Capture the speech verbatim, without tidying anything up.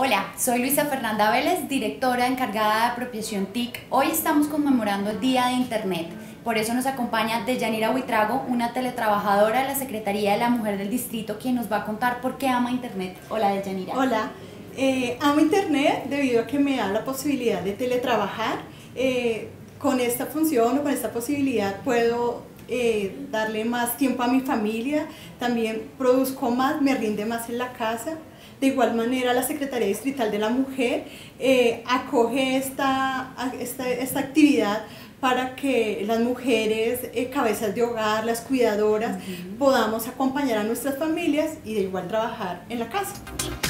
Hola, soy Luisa Fernanda Vélez, directora encargada de apropiación T I C. Hoy estamos conmemorando el Día de Internet. Por eso nos acompaña Deyanira Buitrago, una teletrabajadora de la Secretaría de la Mujer del Distrito, quien nos va a contar por qué ama Internet. Hola, Deyanira. Hola, eh, amo Internet debido a que me da la posibilidad de teletrabajar. Eh, con esta función o con esta posibilidad puedo eh, darle más tiempo a mi familia, también produzco más, me rinde más en la casa. De igual manera, la Secretaría Distrital de la Mujer eh, acoge esta, esta, esta actividad para que las mujeres, eh, cabezas de hogar, las cuidadoras, uh-huh. podamos acompañar a nuestras familias y de igual trabajar en la casa.